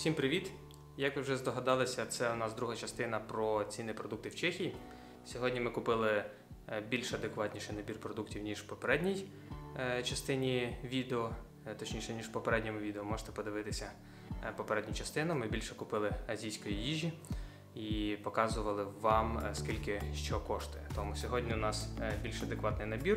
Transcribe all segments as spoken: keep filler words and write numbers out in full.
Усім привіт! Як ви вже здогадалися, це у нас друга частина про цінні продукти в Чехії. Сьогодні ми купили більш адекватніший набір продуктів, ніж в попередній частині відео, точніше, ніж в попередньому відео. Можете подивитися попередню частину. Ми більше купили азійської їжі і показували вам, скільки що коштує. Тому сьогодні у нас більш адекватний набір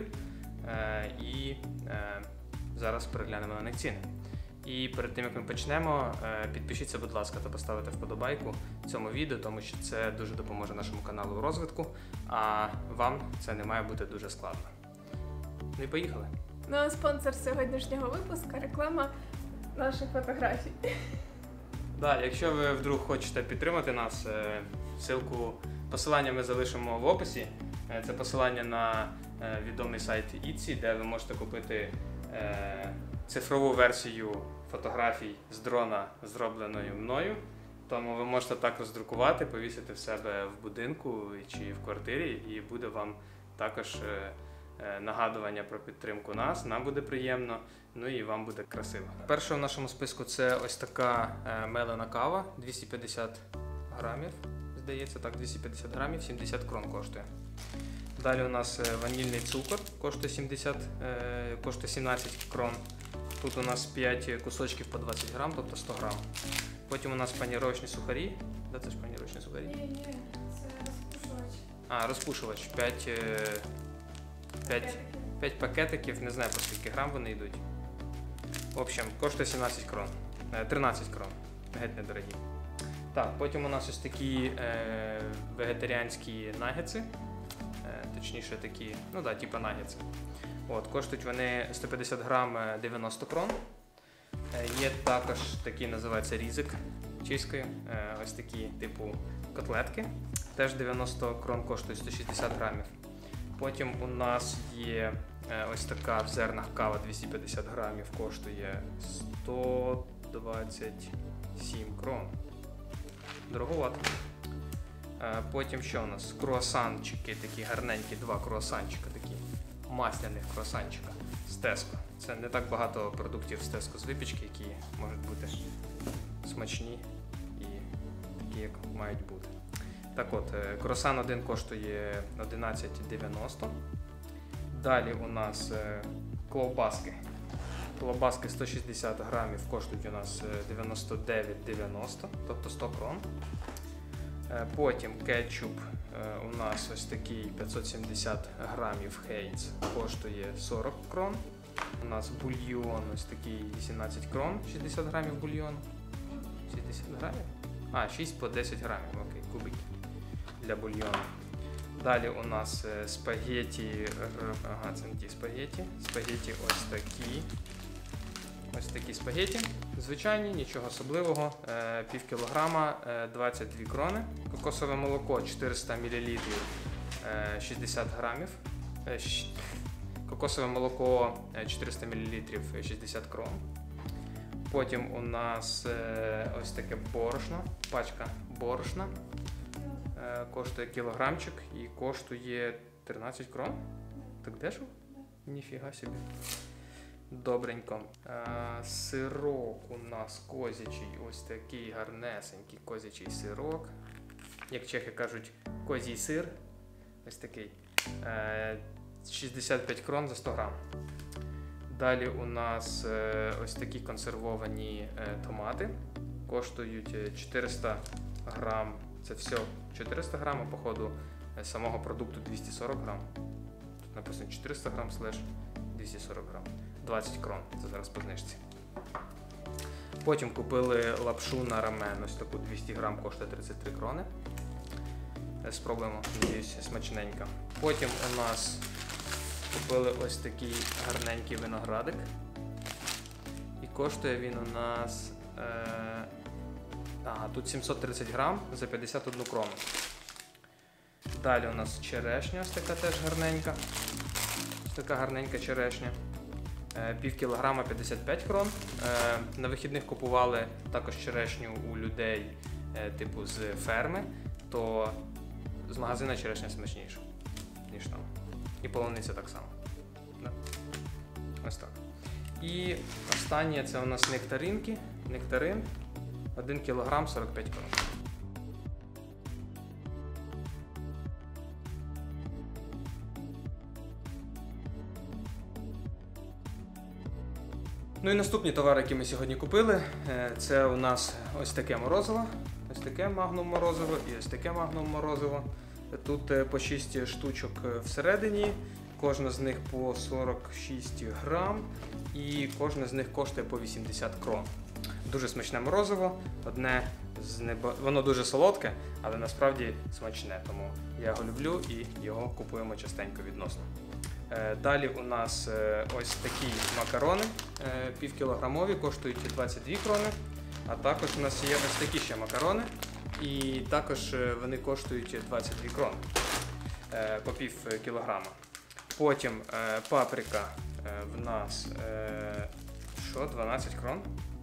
і зараз переглянемо на них ціни. І перед тим, як ми почнемо, підпишіться, будь ласка, та поставте вподобайку цьому відео, тому що це дуже допоможе нашому каналу у розвитку, а вам це не має бути дуже складно. Ну і поїхали! Ну а спонсор сьогоднішнього випуску – реклама наших фотографій. Да, якщо ви вдруг хочете підтримати нас, ссылку, посилання ми залишимо в описі. Це посилання на відомий сайт Etsy, де ви можете купити цифрову версію фотографій з дрона, зробленою мною. Тому ви можете так роздрукувати, повісити в себе в будинку чи в квартирі, і буде вам також нагадування про підтримку нас, нам буде приємно, ну і вам буде красиво. Перше в нашому списку це ось така мелена кава, двісті п'ятдесят грамів, здається, так, двісті п'ятдесят грамів, сімдесят крон коштує. Далі у нас ванільний цукор, коштує, сімдесят, коштує сімнадцять крон. Тут у нас п'ять кусочків по двадцять грам, тобто сто грам. Потім у нас паніровочні сухарі. Де це ж паніровочні сухарі? Ні, ні, це розпушувач. А, розпушувач. п'ять, п'ять, п'ять пакетиків, не знаю по скільки грам вони йдуть. В общем, коштує сімнадцять крон. тринадцять крон. Геть недорогі. Так, потім у нас ось такі е, вегетаріанські нагетси. Точніше такі, ну да, типу нагетси. От, коштують вони сто п'ятдесят грам дев'яносто крон. Є також такі, називаються різик чиською, ось такі типу котлетки. Теж дев'яносто крон коштують сто шістдесят грамів. Потім у нас є ось така в зернах кава двісті п'ятдесят грамів, коштує сто двадцять сім крон. Дороговато. Потім що у нас? Круасанчики, такі гарненькі, два круасанчика, такі масляних круасанчика з Теско. Це не так багато продуктів з Теско з випічки, які можуть бути смачні і такі, як мають бути. Так от, круасан один коштує одинадцять дев'яносто. Далі у нас ковбаски. Ковбаски сто шістдесят грамів коштують у нас дев'яносто дев'ять дев'яносто, тобто сто крон. Потім кетчуп у нас ось такий п'ятсот сімдесят грамів Хейтс коштує сорок крон. У нас бульйон ось такий вісімнадцять крон, шістдесят грамів бульйону. шістдесят грамів? А, шість по десять грамів, окей, кубики для бульйону. Далі у нас спагеті, ага, це не ті спагеті. Спагеті ось такі. Ось такі спагеті, звичайні, нічого особливого, пів кілограма, двадцять дві крони. Кокосове молоко чотириста мілілітрів, шістдесят грамів. Кокосове молоко чотириста мілілітрів, шістдесят крон. Потім у нас ось таке борошно, пачка борошна. Коштує кілограмчик і коштує тринадцять крон. Так дешево? Ніфіга собі. Добренько. А, сирок у нас козячий, ось такий гарнесенький козячий сирок. Як чехи кажуть, козій сир. Ось такий. Е, шістдесят п'ять крон за сто грам. Далі у нас е, ось такі консервовані е, томати. Коштують чотириста грам. Це все чотириста грам, а по ходу самого продукту двісті сорок грам. Тут написано чотириста грам слеш двісті сорок грам. двадцять крон, це зараз по знижці. Потім купили лапшу на рамен, ось таку двісті грам, коштує тридцять три крони. Спробуємо, надіюсь, смачненько. Потім у нас купили ось такий гарненький виноградик. І коштує він у нас, е... ага, тут сімсот тридцять грам за п'ятдесят одну крону. Далі у нас черешня, ось така теж гарненька. Ось така гарненька черешня. Пів кілограма п'ятдесят п'ять крон. На вихідних купували також черешню у людей типу з ферми, то з магазина черешня смачніша, ніж там. І полуниця так само. Да. Ось так. І останнє це у нас нектаринки. Нектарин. один кілограм сорок п'ять крон. Ну і наступні товари, які ми сьогодні купили, це у нас ось таке морозиво, ось таке магнум морозиво і ось таке магнум морозиво. Тут по шість штучок всередині, кожна з них по сорок шість грам і кожна з них коштує по вісімдесят крон. Дуже смачне морозиво, одне з небо... воно дуже солодке, але насправді смачне, тому я його люблю і його купуємо частенько відносно. Далі у нас ось такі макарони, півкілограмові, коштують двадцять дві крони. А також у нас є ось такі ще макарони, і також вони коштують двадцять дві крони по пів кілограма. Потім паприка в нас що, дванадцять крон?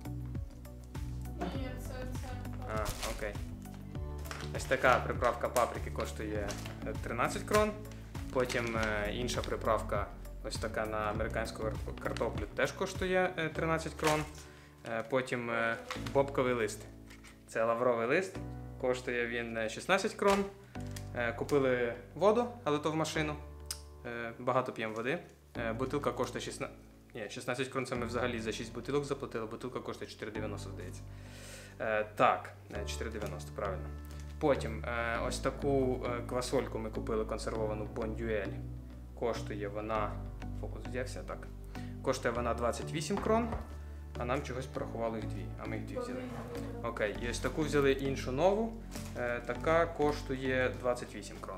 Ні, це, це. А, окей. Ось така приправка паприки коштує тринадцять крон. Потім е, інша приправка, ось така на американську картоплю, теж коштує тринадцять крон. Е, потім е, бобковий лист. Це лавровий лист, коштує він шістнадцять крон. Е, купили воду, але то в машину. Е, багато п'ємо води. Е, бутилка коштує шістнадцять... Ні, шістнадцять крон, це ми взагалі за шість бутилок заплатили, бутилка коштує чотири дев'яносто, здається. Е, так, чотири дев'яносто, правильно. Потім е, ось таку е, квасольку ми купили консервовану Бондюель. Коштує вона, фокус взявся, так. Коштує вона двадцять вісім крон, а нам чогось порахували їх дві, а ми їх дві взяли. Окей, і ось таку взяли іншу нову, е, така коштує двадцять вісім крон.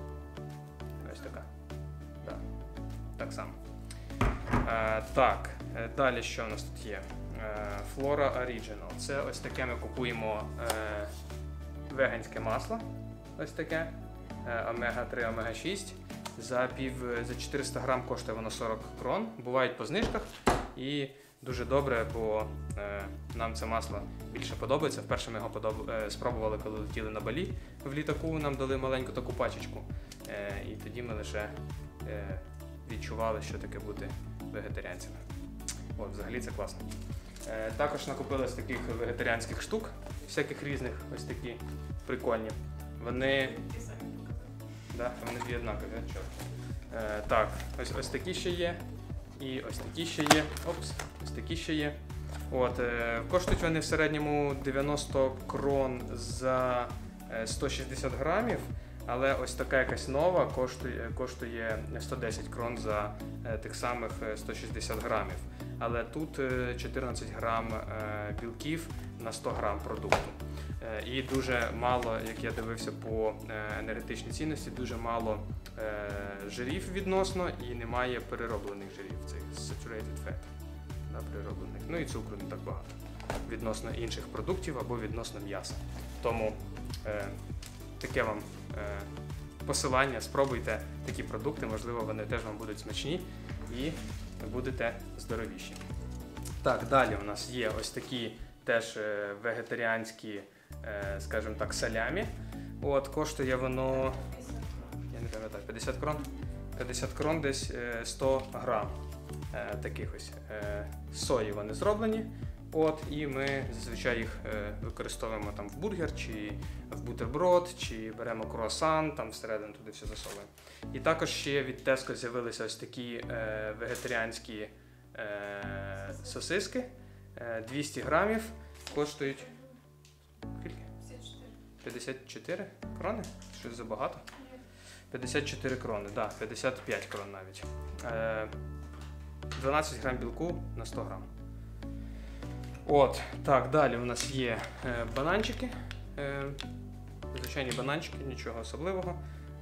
Ось така. Да. Так само. Е, так, е, далі що у нас тут є? Е, Flora Original. Це ось таке ми купуємо е, веганське масло, ось таке, омега три, омега шість. За пів, за чотириста грам коштує воно сорок крон. Бувають по знижках і дуже добре, бо е, нам це масло більше подобається. Вперше ми його подоб... е, спробували, коли летіли на Балі в літаку, нам дали маленьку таку пачечку. Е, і тоді ми лише е, відчували, що таке бути вегетаріанцями. От, взагалі це класно. Е, також накупили з таких вегетаріанських штук, всяких різних, ось такі прикольні. Вони, да, вони дві однакові, е, так, ось, ось такі ще є, і ось такі ще є, опс, ось такі ще є. От, е, коштують вони в середньому дев'яносто крон за сто шістдесят грамів, але ось така якась нова коштує, коштує сто десять крон за е, тих самих сто шістдесят грамів. Але тут чотирнадцять грам білків на сто грам продукту. І дуже мало, як я дивився по енергетичній цінності, дуже мало жирів відносно і немає перероблених жирів, цих saturated fat, да, перероблених. Ну і цукру не так багато відносно інших продуктів або відносно м'яса. Тому е, таке вам е, посилання, спробуйте такі продукти, можливо вони теж вам будуть смачні і будете здоровіші. Так, далі у нас є ось такі теж вегетаріанські, скажімо так, салямі. От, коштує воно, я не пам'ятаю, п'ятдесят крон? п'ятдесят крон десь сто грам таких ось. З сої вони зроблені. От, і ми зазвичай їх використовуємо там в бургер, чи в бутерброд, чи беремо круасан, там всередину туди все засовуємо. І також ще від Tesco з'явилися ось такі е, вегетаріанські е, сосиски, е, двісті грамів, коштують скільки? п'ятдесят чотири крони? Щось забагато? п'ятдесят чотири крони, так, да, п'ятдесят п'ять крон навіть. Е, дванадцять грам білку на сто грам. От, так, далі у нас є е, бананчики, е, звичайні бананчики, нічого особливого.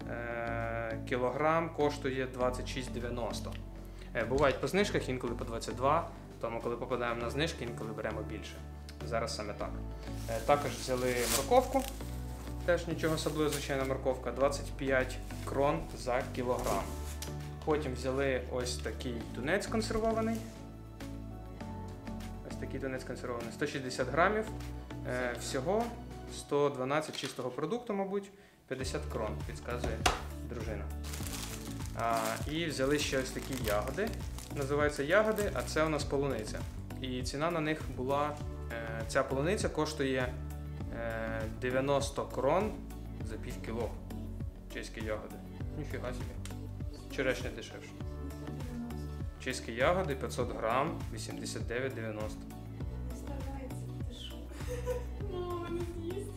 Е, кілограм коштує двадцять шість дев'яносто. Е, бувають по знижках, інколи по двадцять два, тому коли попадаємо на знижки, інколи беремо більше. Зараз саме так. Е, також взяли морковку, теж нічого особливого, звичайна морковка, двадцять п'ять крон за кілограм. Потім взяли ось такий тунець консервований. Такий тунець консервований, сто шістдесят грамів, е, всього сто дванадцять чистого продукту, мабуть, п'ятдесят крон, підказує дружина. А, і взяли ще ось такі ягоди, називаються ягоди, а це у нас полуниця. І ціна на них була е, ця полуниця коштує е, дев'яносто крон за пів кіло. Чеські ягоди. Ніфіга собі. Черешня дешевше. Чеські ягоди п'ятсот грам, вісімдесят дев'ять дев'яносто. Старається, ти що? Мама не з'їсть.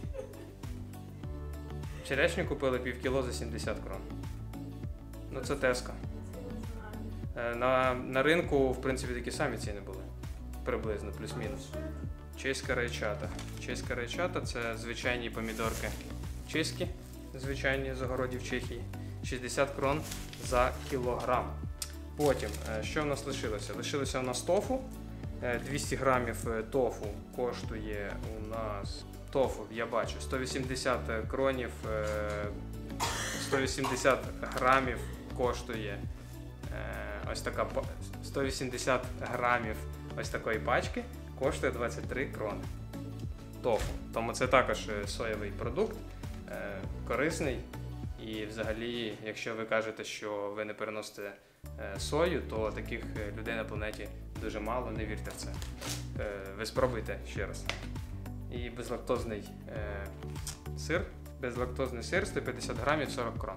Черешню купили пів кіло за сімдесят крон. Ну це Теска. Е, На, на ринку, в принципі, такі самі ціни були. Приблизно, плюс-мінус. Чеська райчата. Чеська райчата – це звичайні помідорки чеські, звичайні з огородів Чехії. шістдесят крон за кілограм. Потім, е, що в нас лишилося? Лишилося у нас тофу. Е, двісті грамів тофу коштує у нас, тофу, я бачу, сто вісімдесят кронів, е, сто вісімдесят грамів коштує е, ось така, па- сто вісімдесят грамів ось такої пачки коштує двадцять три крони. Тофу. Тому це також е, соєвий продукт, е, корисний. І взагалі, якщо ви кажете, що ви не переносите е, сою, то таких е, людей на планеті дуже мало, не вірте в це. Е, ви спробуйте ще раз. І безлактозний е, сир, безлактозний сир сто п'ятдесят грамів сорок крон.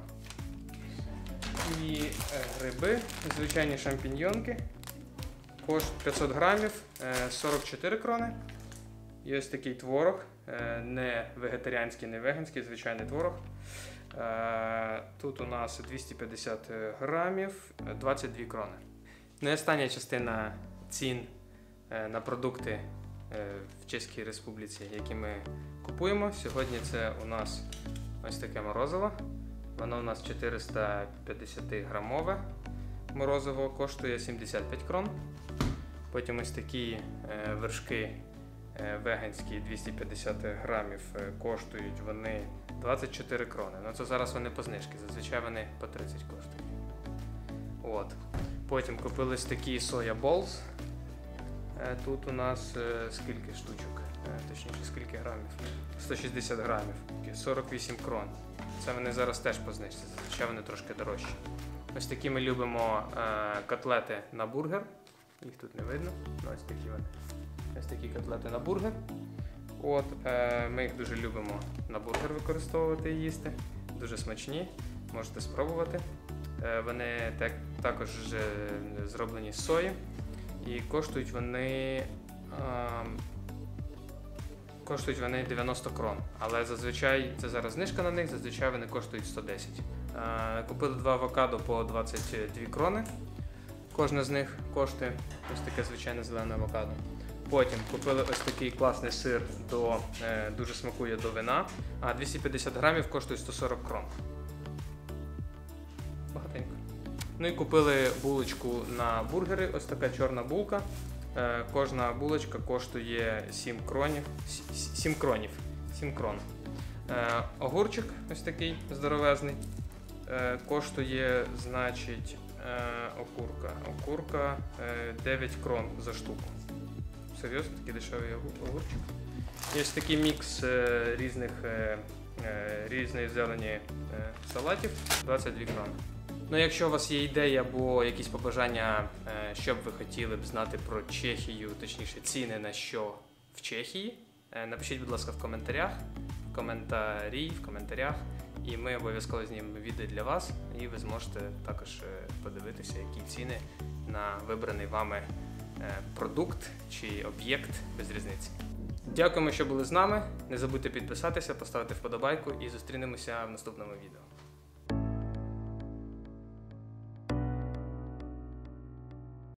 І е, гриби, звичайні шампіньйонки, кошт п'ятсот грамів, е, сорок чотири крони. І ось такий творог, е, не вегетаріанський, не веганський, звичайний творог. Е, Тут у нас двісті п'ятдесят грамів, двадцять дві крони. Ну і остання частина цін е, на продукти е, в Чеській Республіці, які ми купуємо. Сьогодні це у нас ось таке морозиво. Воно у нас чотириста п'ятдесят грамове морозиво, коштує сімдесят п'ять крон. Потім ось такі е, вершки е, веганські двісті п'ятдесят грамів е, коштують вони двадцять чотири крони. Ну це зараз вони по знижці, зазвичай вони по тридцять коштують. От. Потім купили ось такі соя болс. Е, Тут у нас е, скільки штучок, Е, точніше скільки грамів? сто шістдесят грамів, сорок вісім крон. Це вони зараз теж по знижці, зазвичай вони трошки дорожчі. Ось такі ми любимо е, котлети на бургер. Їх тут не видно. Ну, ось такі вони. Ось такі котлети на бургер. От, е, ми їх дуже любимо на бургер використовувати і їсти. Дуже смачні, можете спробувати. Е, вони так, також е, зроблені з сої. І коштують вони, е, коштують вони дев'яносто крон. Але зазвичай, це зараз знижка на них, зазвичай вони коштують сто десять. Е, купили два авокадо по двадцять дві крони. Кожна з них коштує ось таке звичайне зелене авокадо. Потім купили ось такий класний сир, до, е, дуже смакує до вина, а двісті п'ятдесят грамів коштує сто сорок крон. Багатенько. Ну і купили булочку на бургери, ось така чорна булка. Е, кожна булочка коштує сім кронів. сім кронів. сім крон. Е, огурчик ось такий здоровезний. Е, коштує, значить, е, окурка. Окурка е, дев'ять крон за штуку. Серйозно, такий дешевий огурчик. І ось такий мікс е, різних, е, е, різної зелені е, салатів, двадцять дві крони. Ну, якщо у вас є ідея або якісь побажання, е, що б ви хотіли б знати про Чехію, точніше ціни на що в Чехії, е, напишіть, будь ласка, в коментарях, в коментарі, в коментарях, і ми обов'язково знімемо відео для вас, і ви зможете також е, подивитися, які ціни на вибраний вами продукт чи об'єкт, без різниці. Дякуємо, що були з нами. Не забудьте підписатися, поставити вподобайку і зустрінемося в наступному відео.